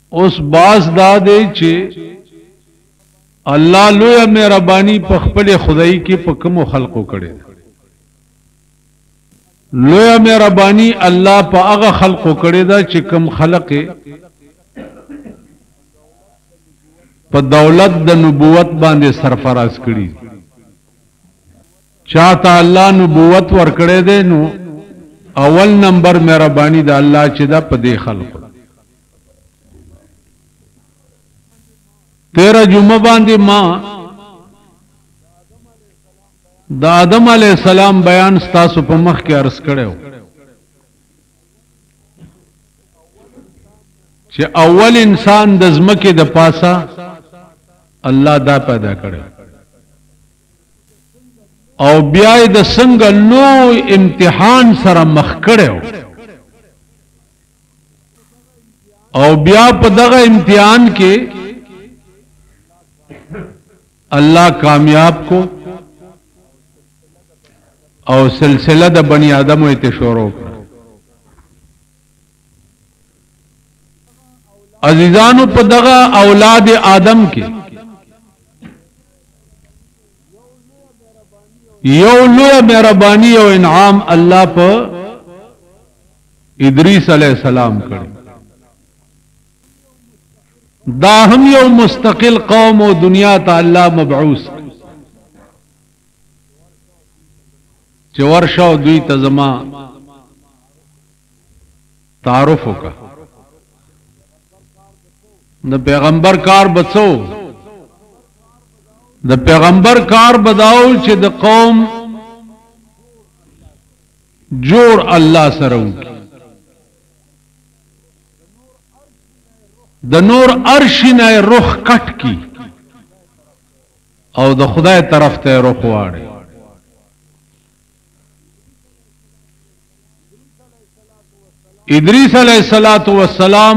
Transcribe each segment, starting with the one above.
اوس باز دا دی چې الله لوی مهرباني په خپل خدای کې په کوم خلقو کړي لوی مهرباني الله په هغه خلقو کړي دا چې کوم خلق په دولت د نبوت باندې سرفراز کړي چاته الله نبوت ور کړي دی نو اول نمبر مهرباني د الله چې دا په دې خلقو 13 جمعه باندې ما د آدم علیہ السلام بیان ستاسو په مخ کې عرض کړو چې اول انسان د زمکه د پاسا الله دا پیدا کړو او بیا د څنګه لوی امتحان سره مخ کړو او بیا په دغه امتحان کې اللہ کامیاب کو او سلسلہ د بنی آدم ته شروع کړ عزیزانو په دغه اولاد آدم کې یو لوی مهرباني او انعام الله په ادریس علیہ السلام کړ دا هم یو مستقل قوم او دنیا ته الله مبعوث چې ورشو دوی ته زما تعارف وکا د پیغمبر کار بچو د پیغمبر کار بداو چې د قوم جوړ الله سره وکي د نور ارشنه رخ کټ کی او د خدای طرف ته رخ واړي ادریس علیہ السلام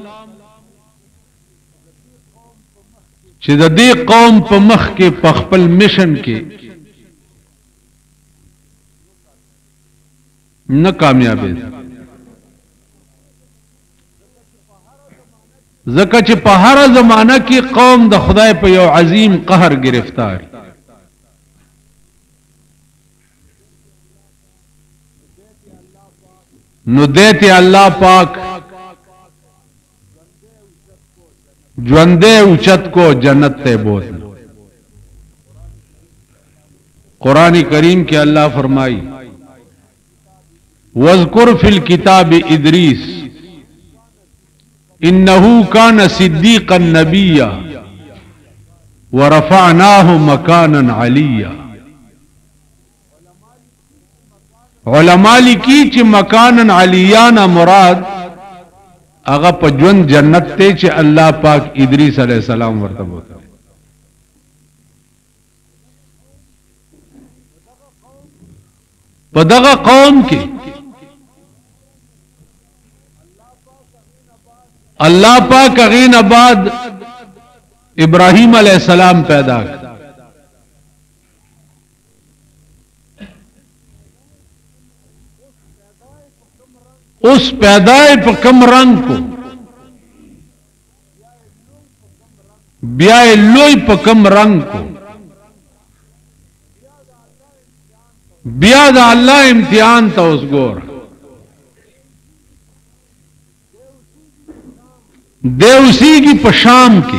چې د دې قوم په مخ کې په خپل میشن کې نه کامیابې ځکه چې په هر زمانہ کې قوم د خدای په یو عظیم قهر گرفتار نو دیتی الله پاک ژوندې اوچت کو جنت ته بوتل قرآن کریم کې الله فرمائی واذکر فی الکتاب ادریس انه كان صديقا نبيا ورفعناه مكانا عليا علماء لیکي چې مکانا عليا مراد هغه په ژوند جنت ته چې الله پاک ادریس علیہ السلام ورته بوته په دغه قوم کې اللہ پاک اغین بعد ابراہیم علیہ السلام پیدا اس پیدائے پا کم رنگ کو بیائے لوئی پا کم رنگ کو بیا دا اللہ امتحان تا اس گور دیوسی کی پشام کی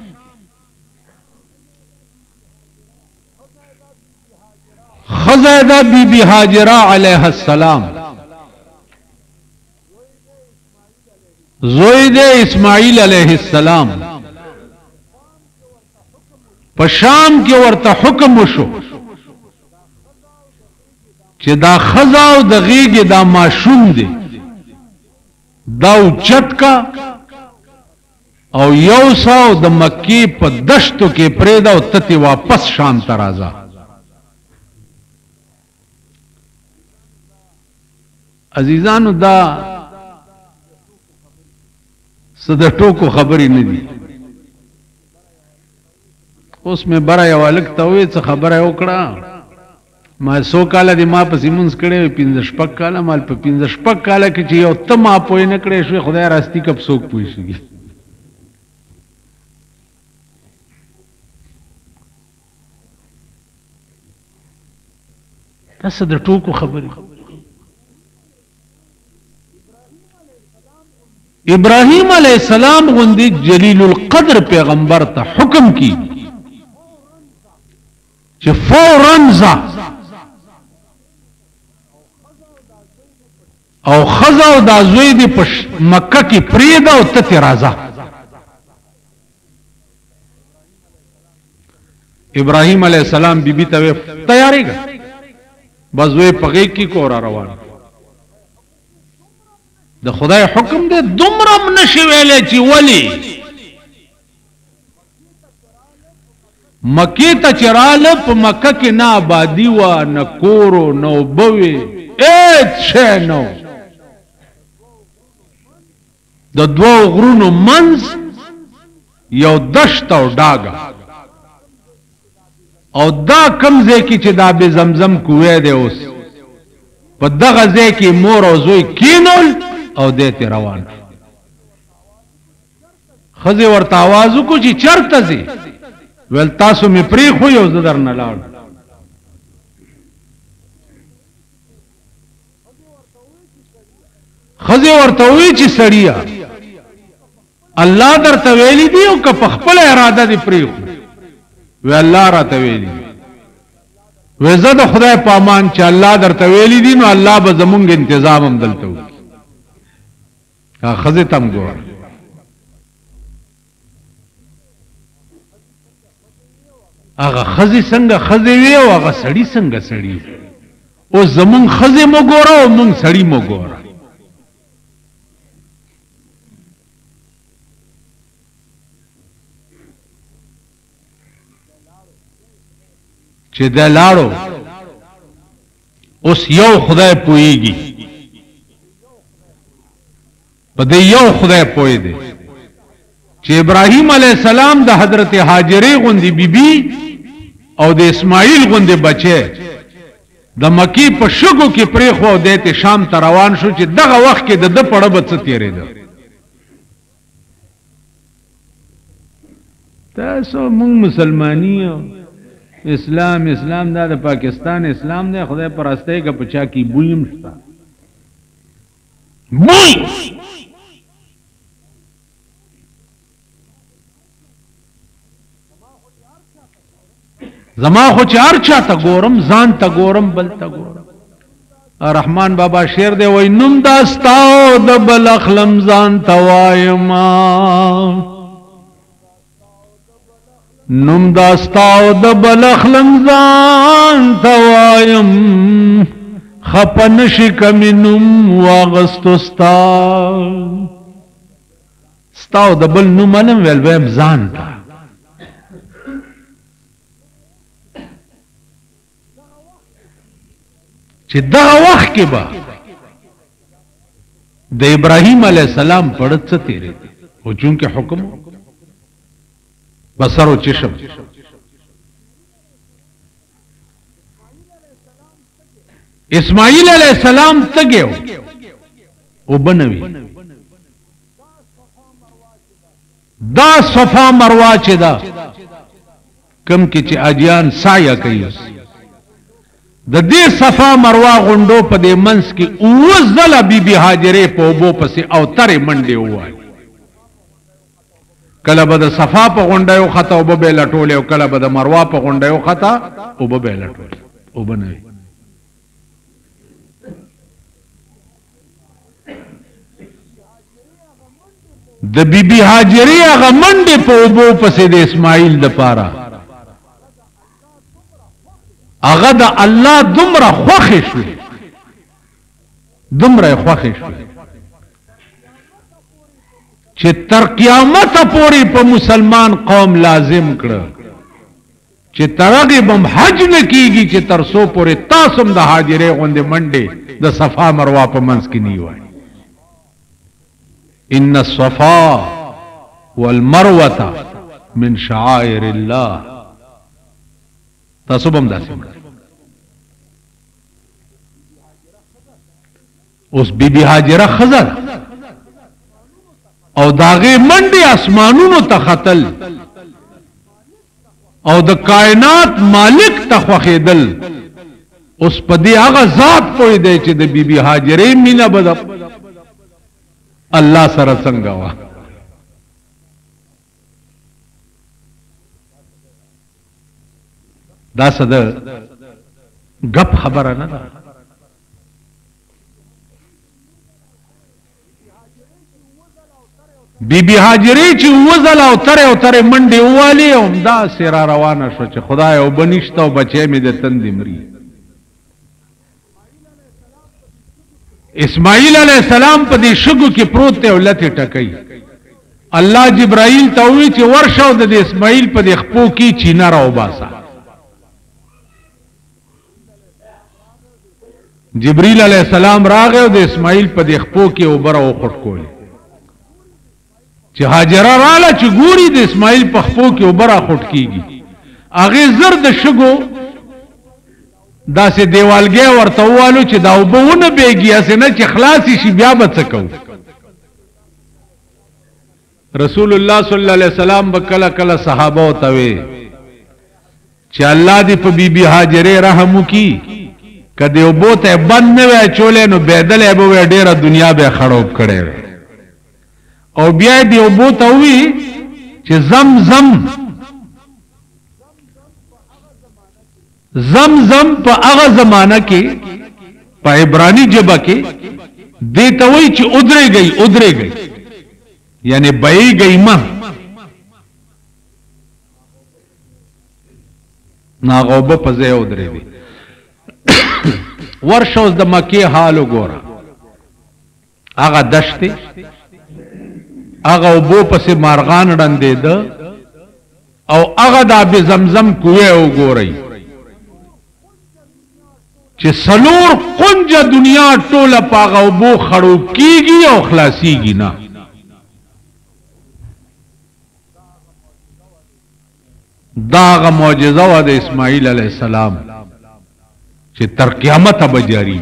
خزیدہ بی بی حاجرہ علیہ السلام زوید اسماعیل علیہ السلام پشام کی ورطا حکم وشو چې دا خزاو دا غیگ دا معشوم دی دا اوچت کا او یو ساو د مکی په دشتو کې پریدا او تتی واپس شام ترازا عزیزانو دا صدټو کو خبرې نه دي اوس مې برا یو الک ته وې څه خبره وکړه ما 100 کال دی ما په سیمونز کړي 15 شپک کال مال په 15 شپک کال کې چې یو ته ما پوي نه کړې شو خدای راستی کب څوک پوي شي تاسو د ټوکو خبرې. ابراهیم علیہ السلام غوندي جلیل القدر پیغمبر ته حکم کی چې فوراً ځه او خزا او دا زوی دی په مکه کې پریدا او ته راځه. ابراهیم علیہ السلام بیبی ته تیاری کا بس وې پغې کې کور روان. د خدای حکم دی دومره نشي ویلې چې ولی مکې ته چراله په مکه کې نه آبادی و نه کورو نه وبوي هیڅ شی نو. د دوو غرونو منځ یو دشت او ډاګه او دا کم ځای کې چې دا به زمزم کوی دی اوس په دغه ځای کې مور او زوی کینول او دې ته روان. خزه ورته आवाज وکړي چې چرته ځي ول تاسو می پری خو یو زدر نه لاړ. خزه ورته وی چې سړیا الله درته ویلی دی او که په خپل اراده دی پری خو وی الله راته ویلی وی زه د خدای په امان چې الله درته ویلی دی نو الله به زمونږ تنظیم هم دلته وکړي. خزه تم ګور هغه خزه څنګه خزه وی او هغه سړی څنګه سړی او زمون خزه مو ګوره او مون سړی مو ګوره. چې دا لاړو اوس یو خدای پويږي په دې یو خدای پوي دی چې ابراهیم علیه السلام د حضرت هاجرې غوندي بیبي او د اسماعیل غوندي بچي د مکی په شګو کې پریخو او دته شام ته روان شو چې دغه وخت کې د پړه بڅ تیرېده. تاسو موږ مسلمانی اسلام دا د پاکستان اسلام دی خدای پرسته کې پچا کی بویم شتا بوی زما خو چې هر چا ته ګورم ځان ته ګورم بل ته ګورم. رحمان بابا شعر دی وای نوم داستاو د بل اخلم ځان ته وایما نوم داستاو د بل اخلم ځان ته وایم خپن شي کمی نوم واغستو ستاو د بل نوم نم ویل ویم ځان ته. چې دغه وخت کې به د ابراهیم علیه السلام پړه څه تیرې او چونکه حکم بصر و چشم اسماعیل علیہ السلام تگیو او بنوی دا صفا مروا چه دا کم کی چه اجیان سایه کئیوس د دې صفا مروا غوندو په دې منس کې اوزله بی بی هاجرې په وبو پسې او ترې منډې ووایي. کله به د صفا په غونډه یو خطا او به لټولې او کله به د مروا په غونډه یو خطا او به لټولې او بنوي. د بی بی هاجرې هغه منډې په وبو پسې د اسماعیل د پاره هغه د الله دومره خوښ شو دومره خوښ شو چې تر قیامت پورې په مسلمان قوم لازم کړ چې ترغه بم حج نه کیږي چې تر سو پورې تاسو د هاجرې غوندې منډې د صفا مروه په منځ کې نه وای. ان الصفا والمروه من شعائر الله تاسو بم داسې اوس بی بی هاجره خزر او داغه منډي اسمانونو ته خطل او د کائنات مالک ته خوخیدل اوس په دې هغه ذات پوي دی چې د بیبي هاجرې مینا بد الله سره څنګه وا دا صد غپ خبره نه ده بیبي هاجرې چې وزل او تر منډه والی او دا سره روانه شو چې خدای او بنشته او بچې مې د تندې مري اسماعیل علیہ السلام په دې شګو کې پروت دی او لته ټکای الله جبرائیل ته وی چې ورشو د اسماعیل په دې خپو کې چینا راو باسا جبرائیل علیہ السلام راغی او د اسماعیل په دې خپو کې اوبره او خټ کول چې هاجره رااله چې ګوري د اسماعیل په خپو کې اوبره خټ کیږي هغه زر د شګو دا سه دیوالګي ورته والو چې دا وبونه بیږي اسنه چې خلاصي شي بیا به څه کو رسول الله صلی الله علیه وسلم بکله کله صحابه او توي چې الله دې په بیبي هاجره رحم وکي کده وبوته بند نه وای چولې نو بدل به ډیره دنیا به خړوب کړي او بیا دې وبوته وی چې زمزم په هغه زمانہ کې په عبرانی ژبه کې دته وی چې ادرے گئی یعنی بئی گئی ما ناغوبه په ځای ادرے وی ورشوز د مکی حال وګوره هغه دشت هغه وبو پسې مارغان ډندې ده او هغه د اب زمزم کوه وګورئ چې سلور قنج دنیا ټوله پاغه وبو خړو کیږي او خلاصيږي نه داغه معجزه و د اسماعیل علیہ السلام چې تر قیامت به جاری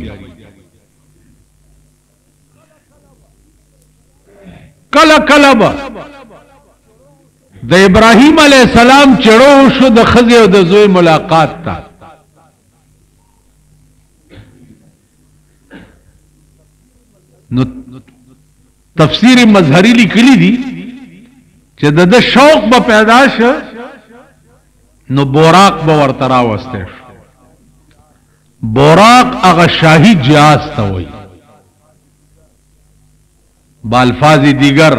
کله به د ابراهیم علیہ السلام چړو شو د خزي او د زوی ملاقات تا نو تفسیر مظهری لیکلی دي چې د شوق به پیدا شو نو بوراق به ورته راوسته بوراق هغه شاهی جهاز ته وایي بالفاظ دیگر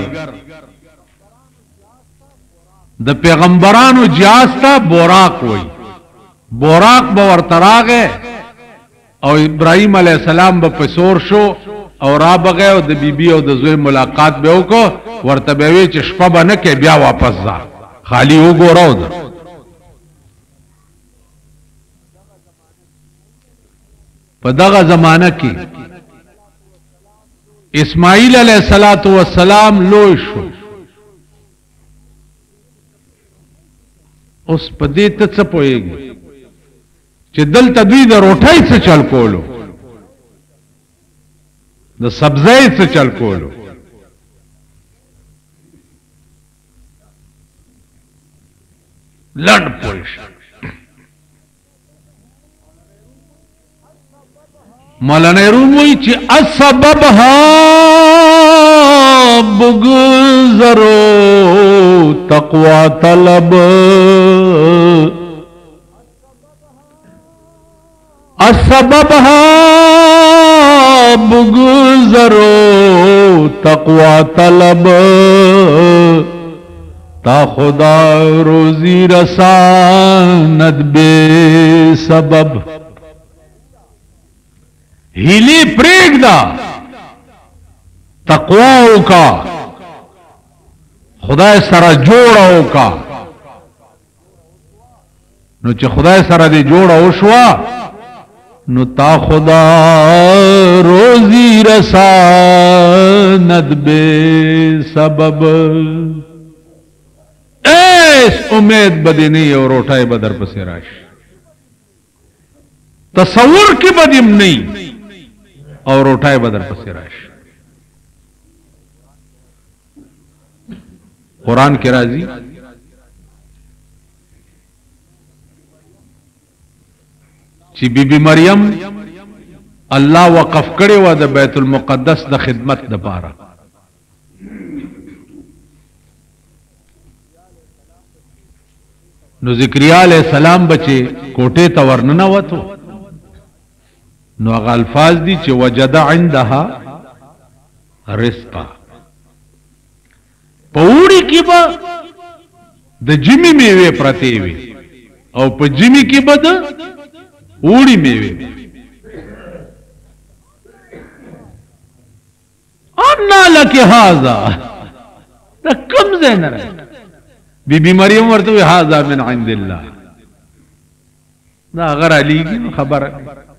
د پیغمبرانو جهاز ته بوراق وایي بوراق به ورته راغی او ابراهیم علیہ السلام به پسور شو او را بغه او د بیبي او د زوی ملاقات به وکړو ورته به وی چې شپه به نه کې بیا واپس ځه خالی وګورو په دغه زمانہ کې اسماعیل علیہ الصلوۃ والسلام لوی شو اوس په دې ته څه پويږي چې دلته دوی د روټۍ څه چل کولو د سبزی څه چل کولو لړ پوش مولانا روم وی چې اسببها بغزرو تقوا طلب اسببها بغزرو تقوا طلب تا خدا روزی رساند بے سبب ہیلی پریگ دا تقواو کا خدای سره جوړاو کا نو چې خدای سره دې جوړاو شوا نو تا خدا روزی رساند بے سبب ایس امید بدی نہیں اور روٹائے بدر پسے راش تصور کی بدیم نہیں اور اٹھائے بدر پسے راش قرآن کے راضی چې بیبي مریم الله وقف کړي و د بیت المقدس د خدمت لپاره. نو زکریا علیہ السلام بچي کوټه ته ورننه وته، نو هغه الفاظ دي چې وجد عندها رزقا. په وړي کې به د جمی میوه پرته وي او په جمی کې به د وړي میوه. انا لك هذا دا کم ځای نه راځي. بی بی مریم ورته هذا من عند الله. دا غره علیږي خبره.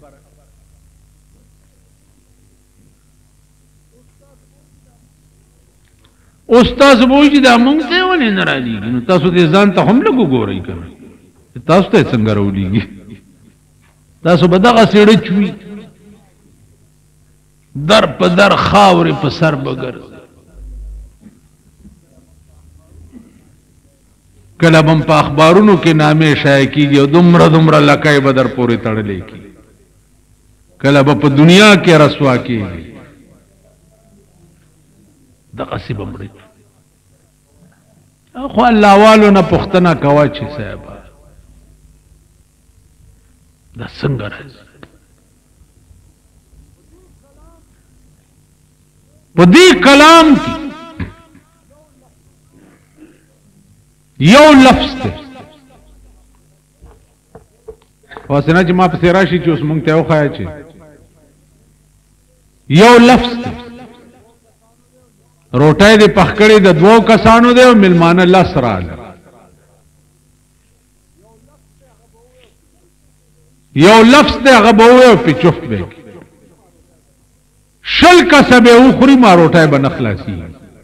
استاد وایي دا مونږ ته ولې نه راځي؟ نو تاسو دې ځان ته هم لګو ګورئ کنه. تاسو ته څنګه راولېږي؟ تاسو به دغه سیړې چوي در په در خاورې په سر بګر. کله بم په اخبارونو کې نامې شایع کیږي او دومره لکای بدر پورې تړلې کی. کله به په دنیا کې رسوا کیږي. دغه سی بمړي خو الله والو نه پښتنه کوا چې صاحب دا څنګه راځي؟ په دې کلام کې یو لفظ ته واسنه چې ما په راشي چې اوس مونږ ته وخایا چې یو لفظ ته روټای دې پخکړې د دوو کسانو دی او ملمانه لسرال. یو لفظ ته هغه به وو په چوف به شل کسبه اخری ما روټای بنخلاصي.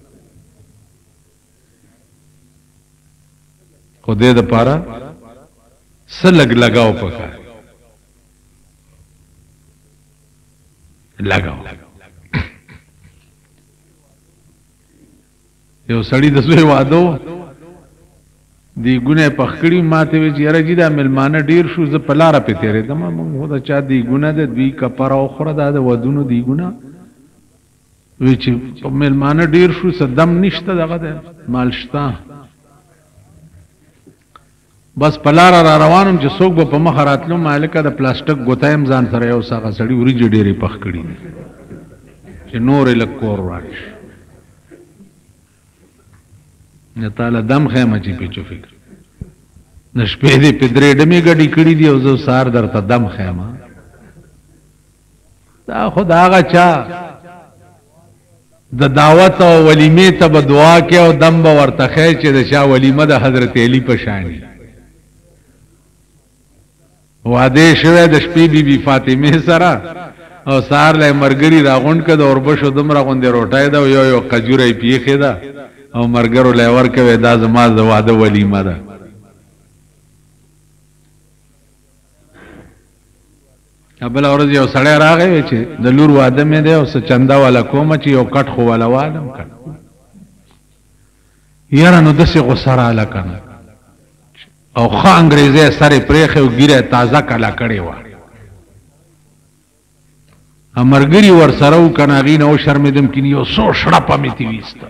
خدای د پاره سلګ لگاو پکا لگاو. یو سړی د سوی وادو دی ګونه پخکړی ماته وی چې راځي دا ملمانه ډیر شو ز پلاره په تیرې دمه موږ دا چا دی ګونه د دوی کپر او خره دا ودونو دی ګونه وی چې ملمانه ډیر شو صدم نشته دغه د مال شتا بس پلاره را روانم چې څوک به په مخ راتلو مالکه د پلاستیک ګوتایم ځان سره یو ساغه سړی وريجې ډېرې پخکړی چې نور لکور راځي نه تعالی دم خیمه چې پیچو فکر نشپې دې پدرې ډمې غډي کړې دی او زو سار درته دم خیمه دا خداغه چا د دعوت او ولیمه ته به دعا کې او دم به ورته خې چې د شاه ولیمه د حضرت علی په شانی واده شوه د شپې بی فاطمه سره او سار له مرګري راغونډ کده اور بشو دم راغوندې روټای دا یو قجورې پیخه دا او مرګرو له ورکوي دا زما د واده ولیمه ده. ابل اورځ یو سړی راغی چې د لور واده مې ده او څه چندا والا کوم چې یو کټ خو والا وادم کړ یاره نو دسه غسر اعلی کنه او خا انګريزه سره پرېخه او ګیره تازه کلا کړي و امرګری ور سره و کناغي نو شرمېدم کینی یو سو شړه پمیتی وسته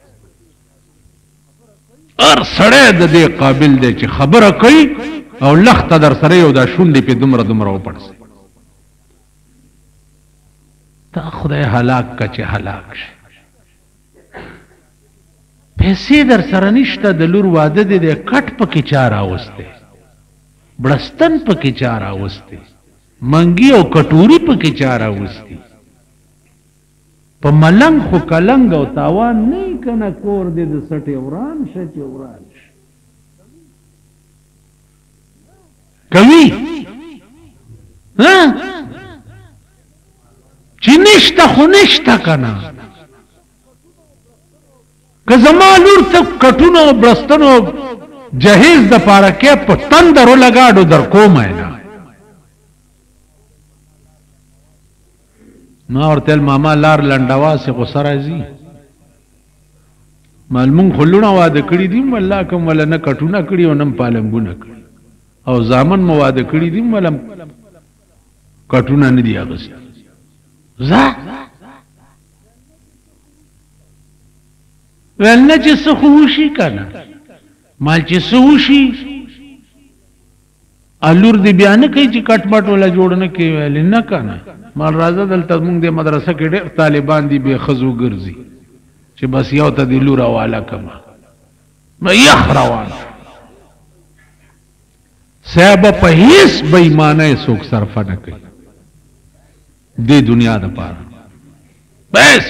ار سړی د دې قابل دی چې خبره کوي او لخت در سره یو دا شونډې په دومره وپړسي تا خدای هلاک کا چې هلاک شي پیسې در سره نشته د لور واده دې کټ پکې چار اوسته بړستن پکې چار اوسته منګي او کټوري پکې چار اوسته په ملنګ خو کلنګ او تاوان نه کنه کور دې د سټي وران شته وران کوي ها چې نشته خو نشته کنه که زما لور ته کټونو برستنو جهیز د پاره کې په تندرو لگاډو در کومه نه ما ورته ماما لار لنډوا سي غسر ازي مالمون خلونه واده کړی دي والله کوم ولا نه کټونه کړی او نم پالنګونه کړی او زامن مو واده کړی دي ولم کټونه نه دی اغوستي زه ویل نه چې څه خو وشي که نه مال چې څه وشي الور دی بیا نه کوي چې کټ مټ ولا جوړ نه کوي ویلې نه که نه مال راځه دلته مونږ د مدرسه کې ډېر طالبان دي بې ښځو ګرځي چې بس یو ته د لور حواله کړمه نو یخ روان صاحب په هیڅ بېایمانۍ څوک صرفه نه کوي دې دنیا دپاره بس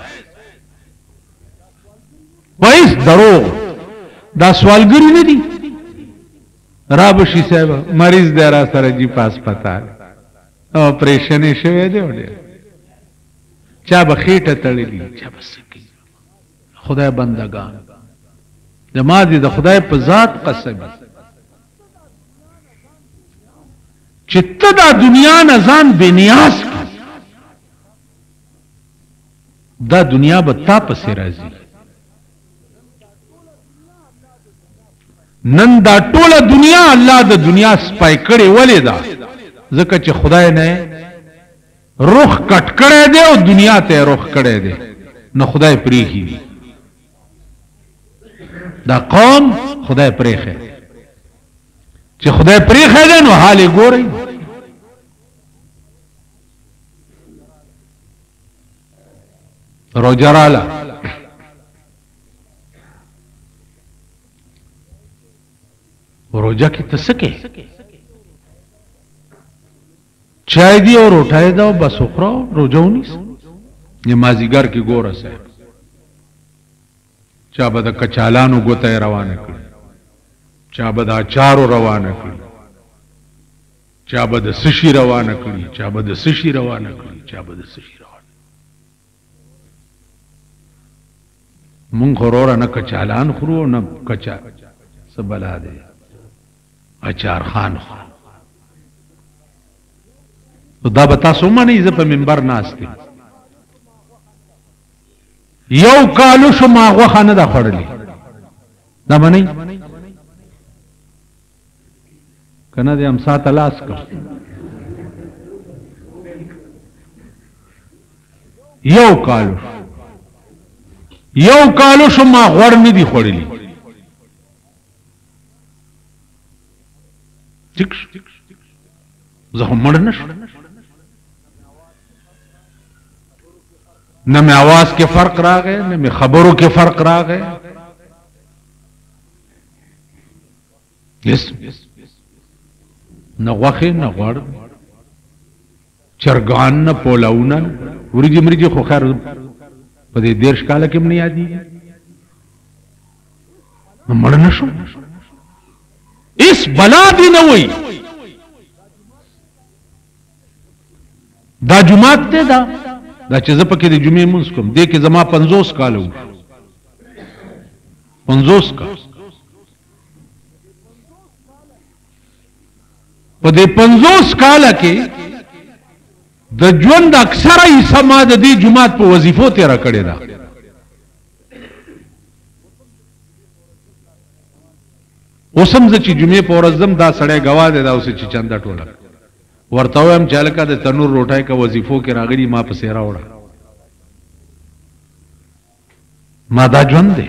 بس دروغ دا سوالګری نه دي را بشي صاحب مریض دی را سره جي په هسپتال اپریشن یې شوی دی ډېر چا به خېټه تړلي چا به څه کوي خدای بندګان زما دې د خدای په ذات قسم چې ته دا دنیا نه ځان بېنیاز کړې دا دنیا به تا پسې راځي نن دا ټوله دنیا الله د دنیا سپای کړې ولې ده ځکه چې خدای نه رخ کټ کړی دی او دنیا ته رخ کړی دی نو خدای پریښي دي دا قوم خدای پریښی چې خدای پریښی دی نو حال یې ګورئ روجه راله روجه کې ته څه کوې چای دی او روټۍ ده او بس وخوره روجه ونیسه یا مازدیګر کې ګوره صاحب چا به د کچالانو ګوته یې روانه کړي چا به د اچارو روانه کړي چا به د سشي روانه کړي چا به د سشي روانه کړي چا به د سشي روانه مونږ خو وروره نه کچالان خورو نه کچا څه بلا دی اچار خان خو دا به تاسو ومنئ زه په منبر ناست یم یو کالو شو ما غوښه نه ده خوړلې دا منئ که نه دی امسا ته لاس کړ یو کالو شو ما غوړ نه دي خوړلي ټیک زه هم مړ نه شو نہ میں آواز کے فرق را گئے نہ میں خبروں کے فرق را گئے نہ غوخه نہ غوړ چرګان نه پولاونه ورجی مرجی خو خیر په دې دیرش کاله کې نه یادي مړ نه شو اس بلا دی نه وای دا جمعات ته دا چې زه پکې د جمعې مونځ کوم دې کې زما 50 کال وو 50 کال په دې 50 کال کې د ژوند اکثره حصہ ما د دې جمعات په وظیفو تیرا کړې ده اوسم چې جمعې په ورځ زم دا سړی گواه دی دا اوس چې چنده ټوله ورته وایم چې هلکه د تنور روټۍ کا وظیفو کې راغلي ما پسې راوړه ما دا ژوند دی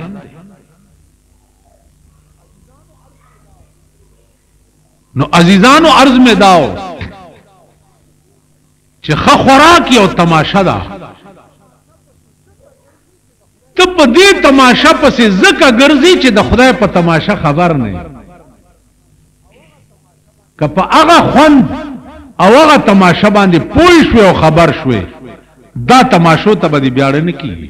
نو عزیزانو عرض میں داو چې ښه خوراک یو تماشه ده ته په دې تماشه پسې ځکه ګرځي چې د خدای په تماشه خبر نه که په هغه خوند او هغه تماشه باندې پوه شوې او خبر شوې دا تماشو ته به دې بیاړه نه کېږي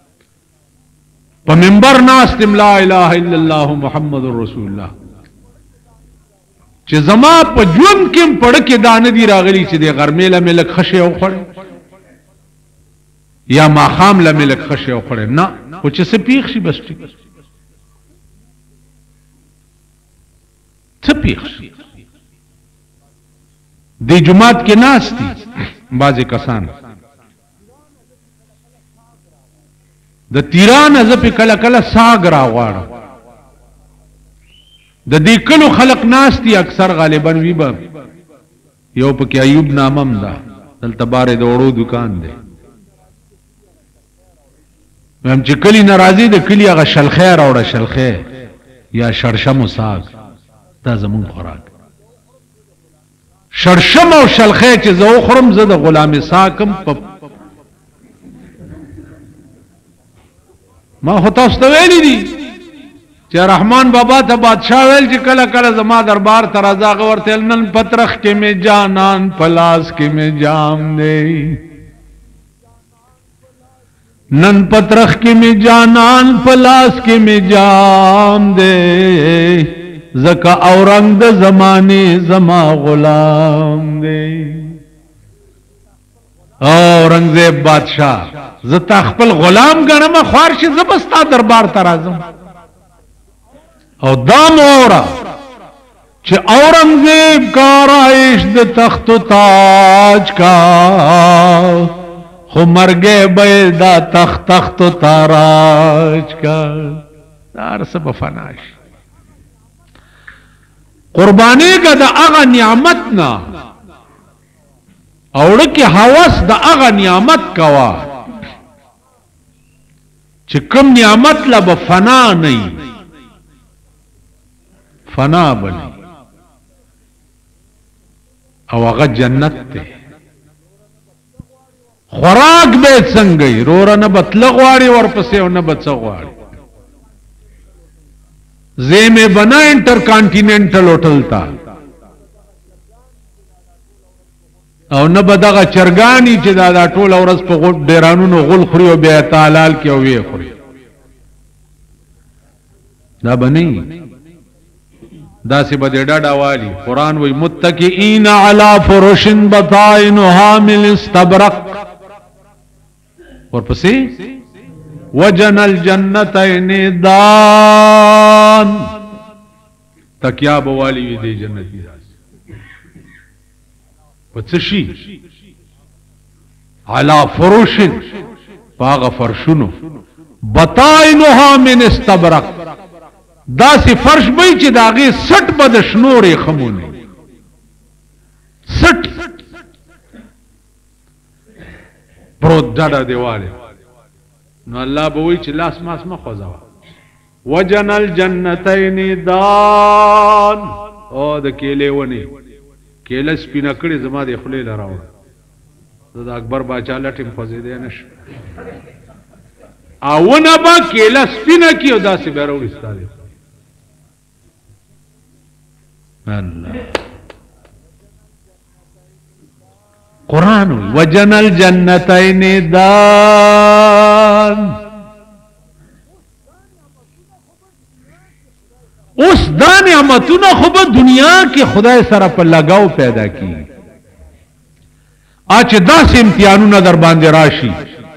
په منبر ناستم لا اله الا الله محمد رسول الله چې زما په ژوند کې پړه کې دانه دی راغلی چې د غرمې له ملک خشه او خړې یا ماخام له ملک خشه او خړې نه او چې څه پیښ شي بس ټیک څه پیښ شي د جمعات کې ناشتي بعضی کسان د تیران ز په کله کله ساګ را غواړي د دې کلو خلق ناشتي اکثر غالبا وی به یو پکې ایوب نامم ده دلته بارې د وړو دکان دی هم چې کلی ناراضي د کلی هغه شلخې راوړه شلخې یا شړشم او ساگ دا زمون خوراک شړشم او شلخې چې زه خورم زه د غلام ساکم په ما خو تاسو ته ویلي دي چې رحمان بابا ته بادشاہ ویل چې کله کله زما دربار ته راځه هغه ورته نن پترخ کې مې جانان پلاس کې مې جام دی نن پترخ کې مې جانان پلاس کې مې جام دی زکا اورنګ د زمانه زما غلام دی اورنګزیب بادشاہ زتا خپل غلام غنم خوار شي زبستا دربار ته راځم او دام اورا چې اورنګزیب کا رایش د تخت و تاج کا خو مرګه به دا تخت و تاراج کا دار سب فناش قربانی کا دا اغا نعمت نا اوڑکی حوث دا اغا نعمت کوا چکم نعمت لب فنا نہیں فنا بنی او اغا جنت تے خوراک بیت سنگئی رورا نبت لغواری ورپسے و نبت سغواری زیم بنا انٹر کانٹیننٹل ہوٹل تا او نبدغه چرګانی چې دا ټول ورځ په غوډ ډیرانونو غول خوري او بیا تعالال کې او وی خوري دا بنی دا سی بده ډاډا والی قران وی متکئین علی فرش بطائنها من استبرق ورپسې وجن الجنتین دان تکیا بوالی وی دی جنتی پتشی علا فروش پاغ فرشنو بطائنها من استبرق دا سی فرش بئی چی داغی سٹ بدشنور خمونی سٹ پروت ڈاڈا دیوالی نو اللہ بوئی چی لاس ماس مخوزاوا وجن الجنتین دان او دا کیلے ونی کیله سپینا کړي زما د خپل لراو دا اکبر باچا لټم خوځې دی نش او نه با کیله سپینا کیو داسې بیرو استاله الله قران وجن الجنتین دان اس دا نعمتونه خو په دنیا کې خدای سره په لگاو پیدا کی اچ داس امتحانونه در باندې راشي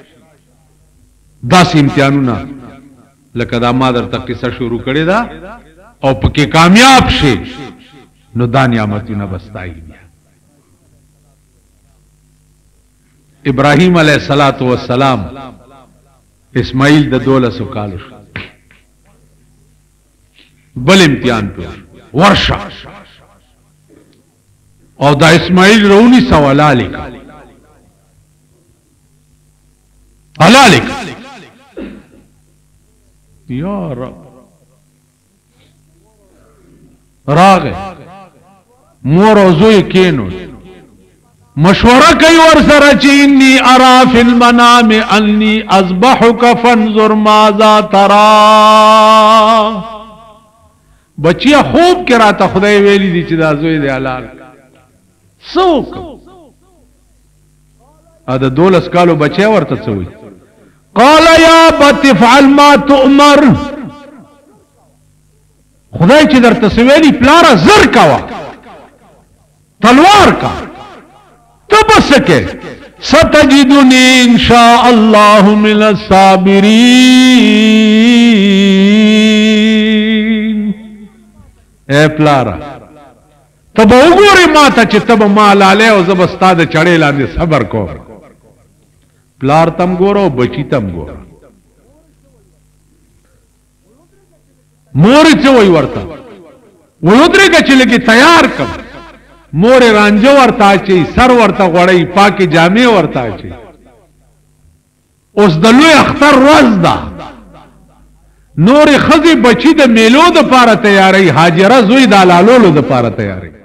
داس امتحانونه لکه دا ما در تک قصه شروع کړی دا او پکې کامیاب شي نو دا نعمتونه بستای ابراهیم علیه السلام اسماعیل د 12 کالو بل امتحان پر ورشا او دا اسماعیل رونی سوالا لکا علا لکا یا رب راغ مور او زوی کینو مشورہ کئی ورسر چینی ارا فی المنام انی اذبحک فانظر ماذا ترا بچیا خوب کې راته خدای ویلی دي چې دا زوی دی حلال څوک ا د 12 کالو بچیا ورته څوی قال یا بت فعل ما تؤمر خدای چې درته سویلی پلار زر کوا تلوار کا تبسکه ستجدنی ان شاء الله من الصابرین اے پلارا تب وګورې ماته چې تب مال علی او زبستا د چړې لاندې صبر کو پلار تم ګورو بچی تم ګورو مور څه وای ورته ولودري چې لګي تیار کم مور رانجه ورته اچي سر ورته غړی پاکي جامې ورته اچي اوس د لوی اختر ورځ ده نور خزي بچی د میلو د پاره تیاری حاجره زوی د لالولو د پاره تیاری